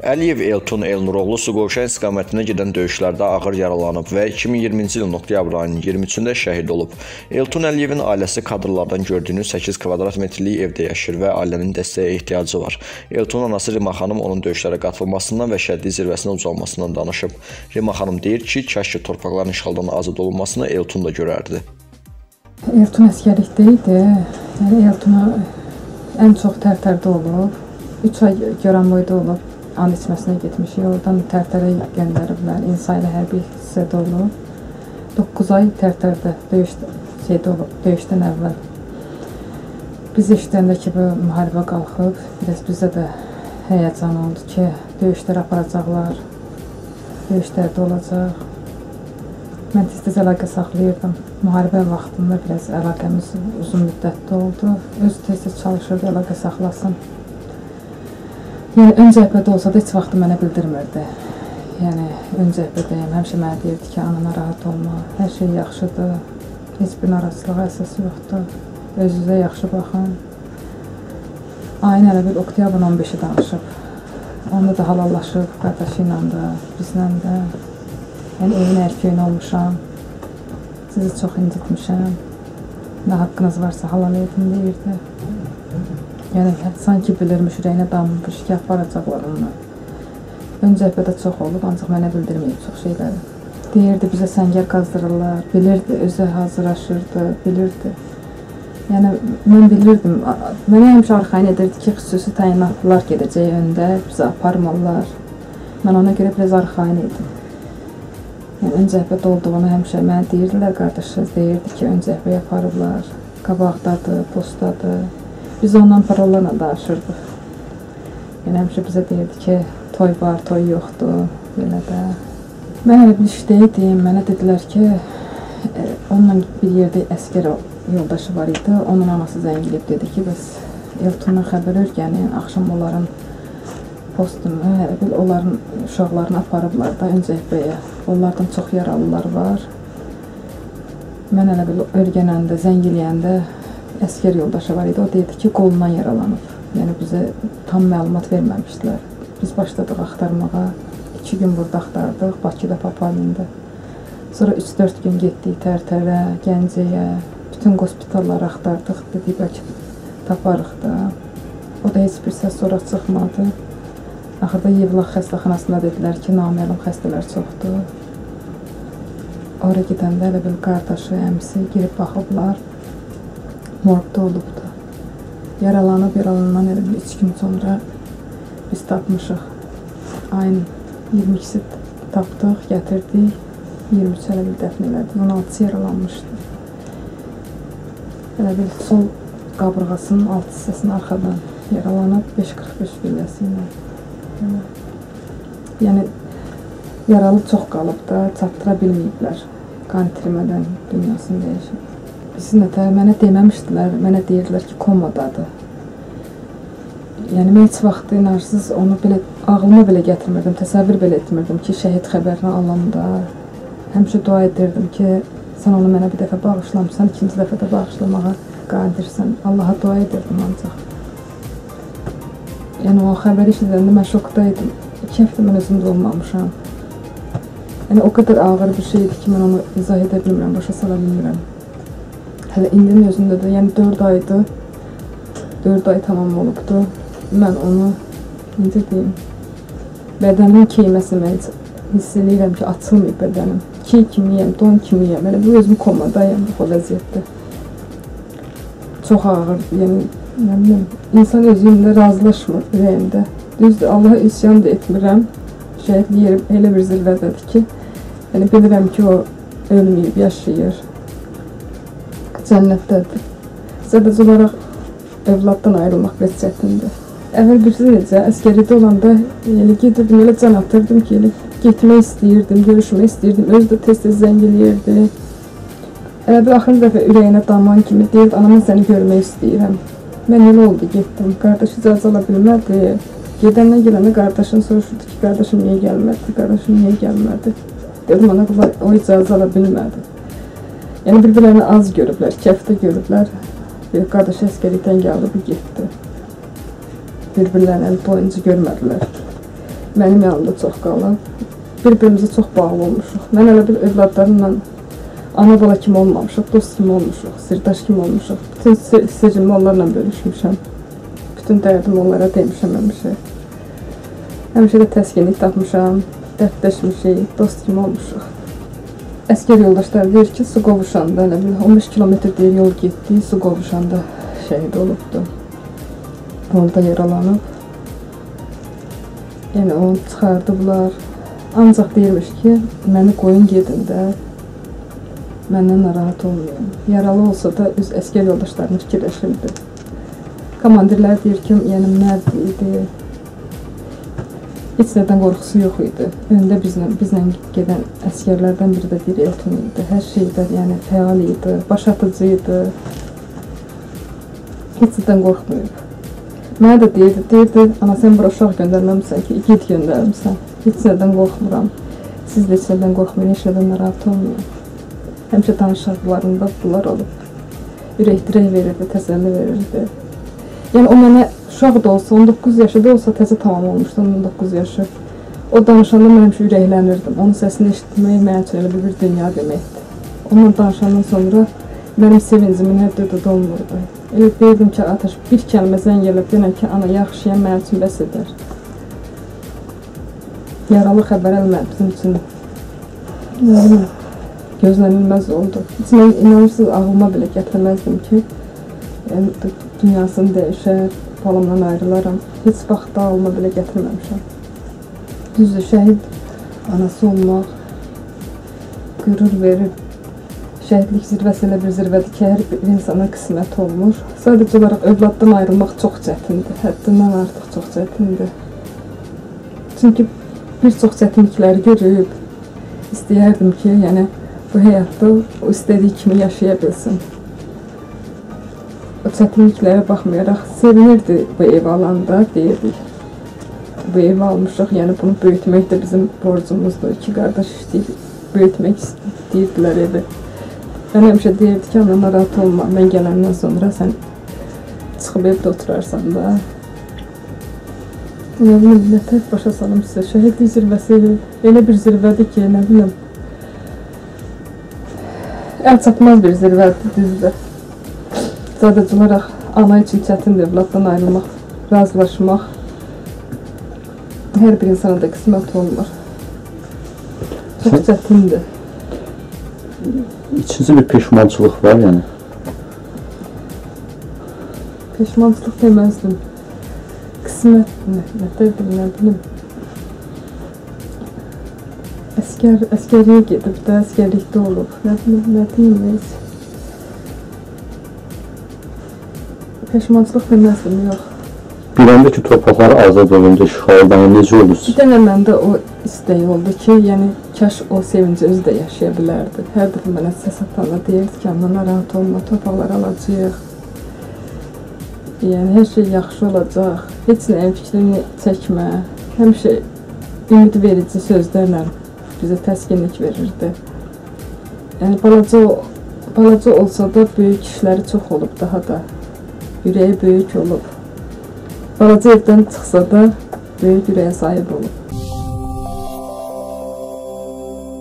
Əliyev Elton Elnuroğlu Suqovuşan istiqamətində gedən döyüşlərdə ağır yaralanıb və 2020-ci ilin oktyabr ayının 23-də şəhid olub. Elton Əliyevin ailəsi kadrlardan gördüyünüz 8 kvadrat metrlik evdə yaşayır və ailənin dəstəyə ehtiyacı var. Elton anası Rima xanım onun döyüşlərə qatılmasından və şəhidlik zirvəsinə ucalmasından danışıb. Rima xanım deyir ki, kaş ki torpaqların işğaldan azad olunmasını Elton da görərdi. Elton əskərlikdə idi. Eltona ən çox Tərtərdə olub. 3 ay Göranboyda olub. And içməsinə getmişik. Oradan Tərtərə göndəriblər. İnsaylı hərbi hissədə olub. 9 ay Tərtərdə döyüşdən əvvəl. Biz eşidəndə ki, bu müharibə qalxıb, biraz bizdə də həyəcan oldu ki, döyüşlər aparacaqlar, döyüşlərdə olacaq. Mən tez-tez əlaqə saxlayırdım. Müharibə vaxtında biraz əlaqəmiz uzun müddətli oldu. Özü tez-tez çalışırdı, əlaqə saxlasın. Yəni, ön cəhbədə olsa da heç vaxtı mənə bildirmirdi. Yəni, ön cəhbədəyim, həmişə mənə deyirdi ki, ana narahat olma, hər şey yaxşıdır, heç bir narazılığa əsas yoxdur, özünüzə yaxşı baxın. Ayın elə bir oktyabrın 15-i danışıb. Onda da halallaşıb, qardaşı ilə də, bizlə də. Yəni, evin ərköyün olmuşam, sizi çox incitmişəm, nə haqqınız varsa halal edin deyirdi. Yəni, sanki bilirmiş, ürəyinə damılmış ki, aparacaqlar onu. Ön cəhbədə çox olub, ancaq mənə bildirməyib çox şeyləri. Deyirdi, bizə səngər qazdırırlar, bilirdi, özü hazırlaşırdı, bilirdi. Yəni, mən bilirdim, mənə həmişə arxain edirdi ki, xüsusi təyinatlılar gedəcək öndə, bizə aparmalılar. Mən ona görə biraz arxain idim. Yəni, ön cəhbədə olduğunu həmişə mənə deyirdilər, qardaşız deyirdi ki, ön cəhbəyə aparırlar, qabaqdadır, postdadır. Biz ondan parollarla danışırdıq. Yəni, həmişə bizə deyirdi ki, toy var, toy yoxdur, belə də. Mən elə bir işdə idim, mənə dedilər ki, onunla bir yerdə əskər yoldaşı var idi, onun anası zəngilib dedi ki, bəs Eltondan xəbər örgəni, axşam onların postunu, onların uşaqlarını aparıblar da ön cəhbəyə. Onlardan çox yaralılar var. Mən elə bir örgənəndə, zəngiləyəndə əskər yoldaşı var idi, o deyirdi ki, qolundan yaralanıb. Yəni, bizə tam məlumat verməmişdilər. Biz başladıq axtarmağa, 2 gün burada axtardıq, Bakıda, Papalində. Sonra 3-4 gün getdik Tərtərə, Gəncəyə, bütün qospitalları axtardıq, dedik, bəlkə taparıq da. O da heç bir səs sonra çıxmadı. Axırda Yevlax xəstəxanasında dedilər ki, naməlum xəstələr çoxdur. Oraya gedəndə elə bil qardaşı, əmisi girib baxıblar. Morqda olubdu. Yaralanandan elə 3 gün sonra biz tapmışıq. Ayın 22-si tapdıq, gətirdik. 23 elə bil dəfn elədik. 16-sı yaralanmışdı. Elə bil sol qabırğasının alt hissəsinin arxadan yaralanıb 5.45 gülləsi ilə. Yəni, yaralı çox qalıb da, çatdıra bilməyiblər. Qan itirmədən dünyasını dəyişib. Mənə deməmişdilər, mənə deyirdilər ki, komadadır. Yəni, mən heç vaxt inarsız onu belə, ağlıma belə gətirmirdim, təsəvvür belə etmirdim ki, şəhid xəbərini alanda. Həmişə dua edirdim ki, sən onu mənə bir dəfə bağışlamışsan, ikinci dəfə də bağışlamağa qadirsən. Allaha dua edirdim ancaq. Yəni, o xəbəri işlədəndə mən şokdaydım. 2 həftə mən özümdə olmamışam. Yəni, o qədər ağır bir şey idi ki, mən onu izah edə bilmirəm, başa sala bilmirəm. Hələ indinin özündə də, yəni 4 aydır, 4 ay tamam olubdur. Mən onu, necə deyim, bədənin keyməsi mən hiss edirəm ki, açılmayıb bədənim. Key kimiyəm, don kimiyəm, elə bu özüm komadayım bu vəziyyətdə. Çox ağır, yəni, nə bileyim, insan özümlə razılaşmır ürəyimdə. Düzdür, Allaha üsyan da etmirəm. Şəhidlik yeri elə bir zirvədədir ki, yəni bilirəm ki, o ölməyib, yaşayır. Cənnətdədir. Sadəcə olaraq övladdan ayrılmaq biraz çətindir. Əvvəl birisi necə, əskəridə olanda elə gedirdim, elə can atırdım ki, elə getmək istəyirdim, görüşmək istəyirdim, özü də tez-tez zəng eləyirdi. Elə bir axırıncı dəfə ürəyinə daman kimi deyirdi, anamın səni görmək istəyirəm. Mən elə oldu, getdim, qardaşı icazə ala bilmədi. Gedəndən gələndə qardaşın soruşurdu ki, qardaşım niyə gəlmədi, qardaşım niyə gəlmədi. Dedim, ana, o icazə ala bilmədi. Yəni, bir-birlərini az görüblər, 2 həftə görüblər. Bir qardaşı əskərlikdən gəldi, bu getdi. Bir-birlərini boyunca görmədilər. mənim yanımda çox qalıb. Bir-birimizə çox bağlı olmuşuq. Mən elə bir övladlarımla ana bala kimi olmamışıq, dost kimi olmuşuq, sirdaş kimi olmuşuq. Bütün sirrimi onlarla bölüşmüşəm. Bütün dərdimi onlara demişəm həmişə. Həmişə də təskinlik tapmışam, dərdləşmişik, dost kimi olmuşuq. Əskər yoldaşlar deyir ki, su qovuşanda, 15 kilometr deyir yol getdi, su qovuşanda şəhid olubdu. Orada yaralanıb. Yəni onu çıxardıblar. Ancaq deyirmiş ki, məni qoyun gedin də, məndən narahat olmayın. Yaralı olsa da öz əskər yoldaşlarını fikirləşirdi. Komandirlər deyir ki, yəni mərd idi. Heç nədən qorxusu yox idi. Öndə bizlə gedən əskərlərdən biri də deyir Elton idi. Hər şeydə yəni fəal idi, baş atıcı idi. Heç nədən qorxmuyub. Mənə də deyirdi, ana sən bura uşaq göndərməmsən ki, igid göndərmişsən. Heç nədən qorxmuram. Siz də heç nədən qorxmayın, heç nədən narahat olmayın. Həmişə danışıqlarında bunlar olub. Ürək-dirək verirdi, təsəlli verirdi. Yəni o mənə uşaq da olsa, 19 yaşı da olsa təzə tamam olmuşdu, 19 yaşı. O danışanda mən həmişə ürəklənirdim. Onun səsini eşitmək mənim üçün elə bir dünya deməkdir. Onunla danışandan sonra mənim sevincimin həddi olmurdu. Elə deyirdim ki, Ataş, bir kəlmə zəng gəlib denəm ki, ana yaxşıyam, mənim üçün bəs edər. Yaralı xəbər eləmək bizim üçün gözlənilməz oldu. Heç mən inanırsınız, ağlıma belə gətirməzdim ki, dünyasını dəyişər, balamdan ayrılaram. Heç vaxt ağlıma belə gətirməmişəm. Düzdür, şəhid anası olmaq qürur verir. Şəhidlik zirvəsi elə bir zirvədir ki, hər bir insana qismət olmur. Sadəcə olaraq övladdan ayrılmaq çox çətindir, həddindən artıq çox çətindir. Çünki bir çox çətinlikləri görüb, istəyərdim ki, yəni bu həyatda o istədiyi kimi yaşaya bilsin. O çətinliklərə baxmayaraq sevinirdi bu ev alanda, deyirdik. Bu evi almışıq, yəni bunu böyütmək də bizim borcumuzdur. İki qardaş işləyib, böyütmək istəyirdilər evi. Mən həmişə deyirdi ki, ana narahat olma, mən gələndən sonra sən çıxıb evdə oturarsan da. Nə bilim, nə tək başa salım sizə, şəhidlik zirvəsi elə bir zirvədir ki, nə bilim, əl çatmaz bir zirvədir, düzdür. Sadəcə olaraq ana üçün çətindir, evladdan ayrılmaq, razılaşmaq hər bir insana da qismət olmur. Çox çətindir. İçinizdə bir peşmançılıq var, yəni? Peşmançılıq deməzdim. Qismət nədir, nə bilim. Əskəriyə gedib də, əskərlikdə olub. Nə bilim, nə deyiməyiz. Peşmançılıq deməzdim, yox. Biləndə ki, torpaqları azad olundu, işğaldan, necə oldu? Bir dənə məndə o istəyi oldu ki, yəni kaş o sevinci özü də yaşaya bilərdi. Hər dəfə mənə səs atanda deyirdi ki, ana narahat olma, torpaqları alacaq. Yəni hər şey yaxşı olacaq. Heç nəyin fikrini çəkmə. Həmişə ümid verici sözlərlə bizə təskinlik verirdi. Yəni balaca olsa da böyük işləri çox olub daha da. Ürəyi böyük olub. Balaca evdən çıxsa da böyük ürəyə sahib olub.